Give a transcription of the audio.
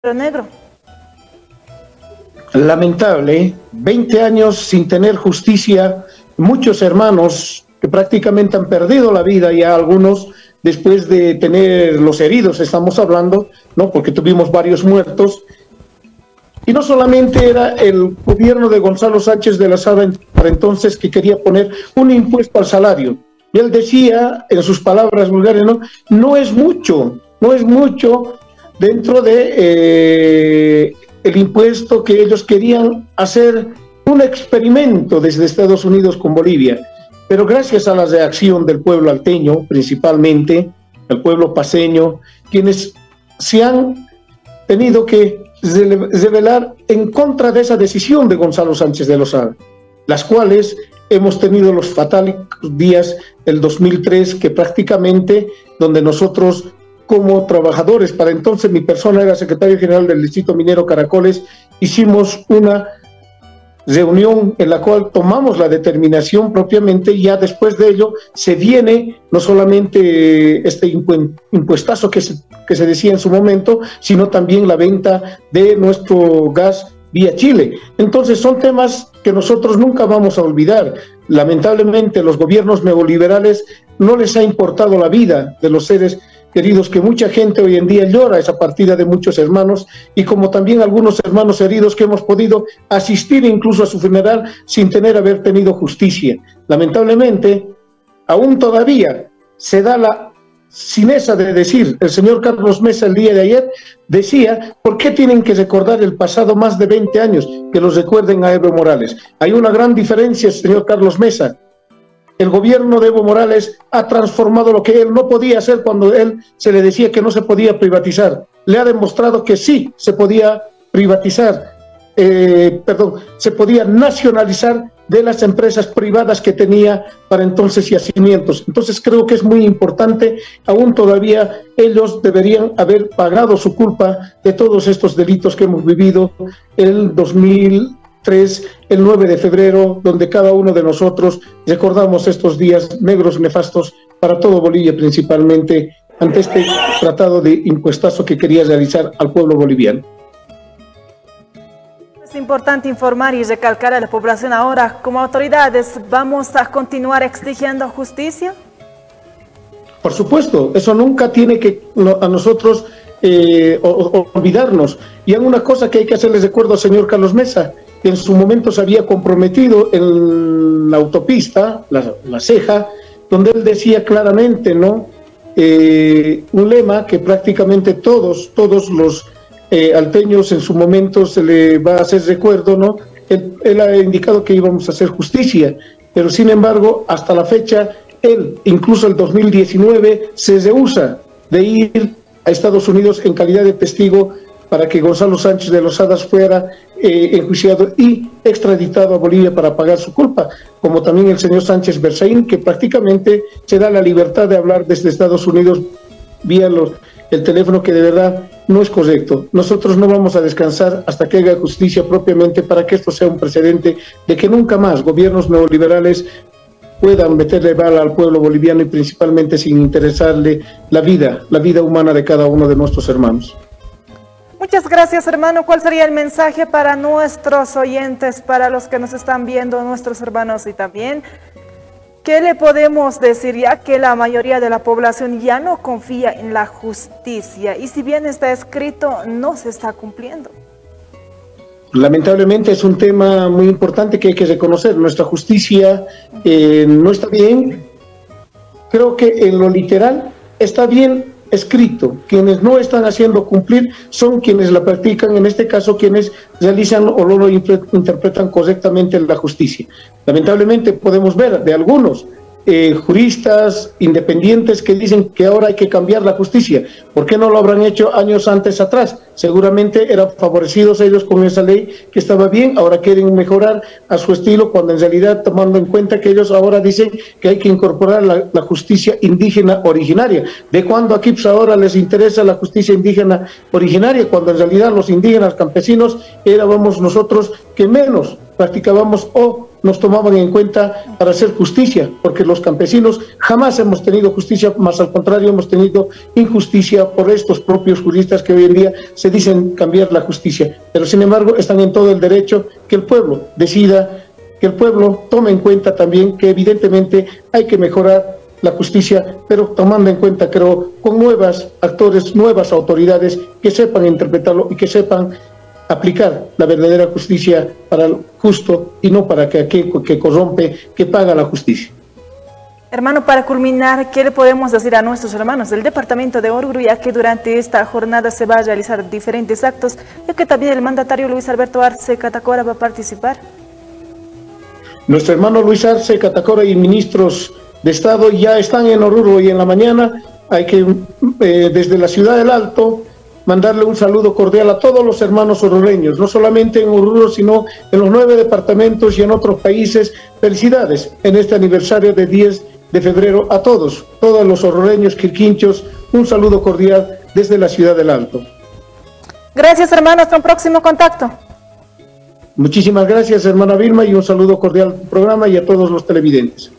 Negro. Lamentable, 20 años sin tener justicia, muchos hermanos que prácticamente han perdido la vida, ya algunos después de tener los heridos, estamos hablando, ¿no? Porque tuvimos varios muertos. Y no solamente era el gobierno de Gonzalo Sánchez de Lozada para entonces que quería poner un impuesto al salario. Y él decía, en sus palabras vulgares, no es mucho dentro de el impuesto que ellos querían hacer un experimento desde Estados Unidos con Bolivia. Pero gracias a la reacción del pueblo alteño, principalmente, el pueblo paceño, quienes se han tenido que rebelar en contra de esa decisión de Gonzalo Sánchez de Lozada, las cuales hemos tenido los fatálicos días del 2003, que prácticamente donde nosotros como trabajadores, para entonces mi persona era secretario general del Distrito Minero Caracoles, hicimos una reunión en la cual tomamos la determinación propiamente, y ya después de ello se viene no solamente este impuestazo que se decía en su momento, sino también la venta de nuestro gas vía Chile. Entonces son temas que nosotros nunca vamos a olvidar. Lamentablemente los gobiernos neoliberales no les ha importado la vida de los seres queridos, que mucha gente hoy en día llora esa partida de muchos hermanos, y como también algunos hermanos heridos que hemos podido asistir incluso a su funeral sin haber tenido justicia. Lamentablemente, aún todavía se da la cinesa de decir, el señor Carlos Mesa el día de ayer decía, ¿por qué tienen que recordar el pasado más de 20 años? Que los recuerden a Evo Morales. Hay una gran diferencia, señor Carlos Mesa. El gobierno de Evo Morales ha transformado lo que él no podía hacer cuando él se le decía que no se podía privatizar. Le ha demostrado que sí se podía privatizar, se podía nacionalizar de las empresas privadas que tenía para entonces yacimientos. Entonces creo que es muy importante, aún todavía ellos deberían haber pagado su culpa de todos estos delitos que hemos vivido el 2003, el 9 de febrero, donde cada uno de nosotros recordamos estos días negros nefastos para todo Bolivia, principalmente ante este tratado de impuestazo que quería realizar al pueblo boliviano. Es importante informar y recalcar a la población ahora, como autoridades, ¿vamos a continuar exigiendo justicia? Por supuesto, eso nunca tiene que a nosotros olvidarnos. Y hay una cosa que hay que hacerles recuerdo al señor Carlos Mesa, que en su momento se había comprometido en la autopista, la Ceja, donde él decía claramente, ¿no? Un lema que prácticamente todos los alteños en su momento se le va a hacer recuerdo, ¿no? Él ha indicado que íbamos a hacer justicia, pero sin embargo, hasta la fecha, él, incluso el 2019, se rehúsa de ir a Estados Unidos en calidad de testigo para que Gonzalo Sánchez de Lozada fuera enjuiciado y extraditado a Bolivia para pagar su culpa, como también el señor Sánchez Berzaín, que prácticamente se da la libertad de hablar desde Estados Unidos vía el teléfono, que de verdad no es correcto. Nosotros no vamos a descansar hasta que haga justicia propiamente, para que esto sea un precedente de que nunca más gobiernos neoliberales puedan meterle bala al pueblo boliviano, y principalmente sin interesarle la vida humana de cada uno de nuestros hermanos. Muchas gracias, hermano. ¿Cuál sería el mensaje para nuestros oyentes, para los que nos están viendo, nuestros hermanos? Y también, ¿qué le podemos decir, ya que la mayoría de la población ya no confía en la justicia y si bien está escrito, no se está cumpliendo? Lamentablemente es un tema muy importante que hay que reconocer. Nuestra justicia no está bien. Creo que en lo literal está bien escrito. Quienes no están haciendo cumplir son quienes la practican, en este caso quienes realizan o no lo interpretan correctamente la justicia. Lamentablemente podemos ver de algunos juristas independientes que dicen que ahora hay que cambiar la justicia. ¿Por qué no lo habrán hecho años antes atrás? Seguramente eran favorecidos ellos con esa ley que estaba bien, ahora quieren mejorar a su estilo, cuando en realidad, tomando en cuenta que ellos ahora dicen que hay que incorporar la justicia indígena originaria. ¿De cuándo aquí pues ahora les interesa la justicia indígena originaria? Cuando en realidad los indígenas campesinos éramos nosotros que menos practicábamos o nos tomaban en cuenta para hacer justicia, porque los campesinos jamás hemos tenido justicia, más al contrario hemos tenido injusticia por estos propios juristas que hoy en día se dicen cambiar la justicia, pero sin embargo están en todo el derecho que el pueblo decida, que el pueblo tome en cuenta también que evidentemente hay que mejorar la justicia, pero tomando en cuenta, creo, con nuevos actores, nuevas autoridades que sepan interpretarlo y que sepan aplicar la verdadera justicia para el justo y no para que aquel que corrompe, que paga la justicia. Hermano, para culminar, ¿qué le podemos decir a nuestros hermanos del departamento de Oruro, ya que durante esta jornada se va a realizar diferentes actos, ya que también el mandatario Luis Alberto Arce Catacora va a participar? Nuestro hermano Luis Arce Catacora y ministros de Estado ya están en Oruro y en la mañana hay que, desde la ciudad del Alto, mandarle un saludo cordial a todos los hermanos orureños, no solamente en Oruro, sino en los 9 departamentos y en otros países. Felicidades en este aniversario de 10 de febrero a todos los orureños, quirquinchos, un saludo cordial desde la ciudad del Alto. Gracias, hermano, hasta un próximo contacto. Muchísimas gracias, hermana Vilma, y un saludo cordial al programa y a todos los televidentes.